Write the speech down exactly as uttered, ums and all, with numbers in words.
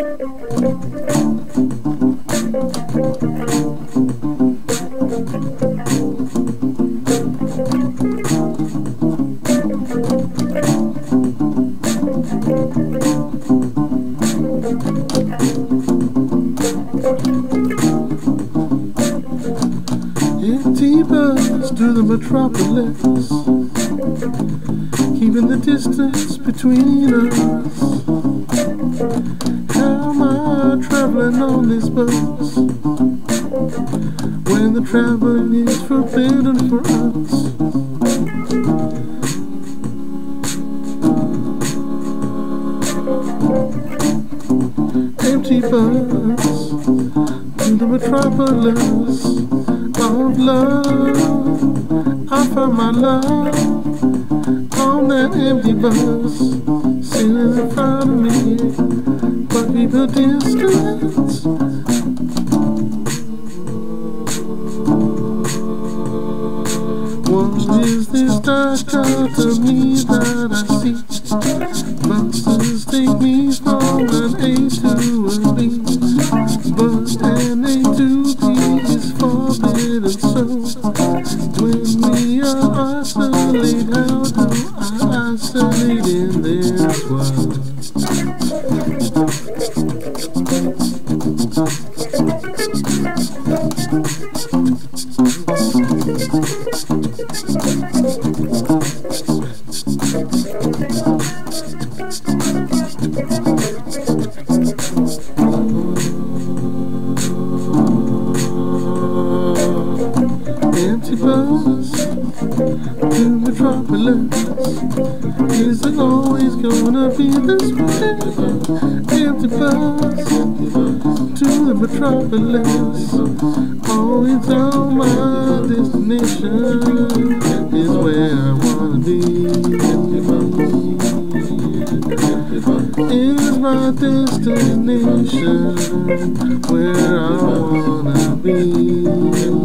Empty bus to the metropolis, keeping the distance between us. How am I traveling on this bus when the traveling is forbidden for us? Empty bus to the metropolis of love. I found my love on that empty bus, sitting in front of me, but people distance. What is this dichotomy that I see? Buses take me from an A to a B, but an A to B is forbidden. So when we are isolated, how do I isolate in this world? Empty bus to metropolis. Is it always gonna be this way? Empty bus to the metropolis. Always on my destination is where I wanna be. Is my destination where I wanna be.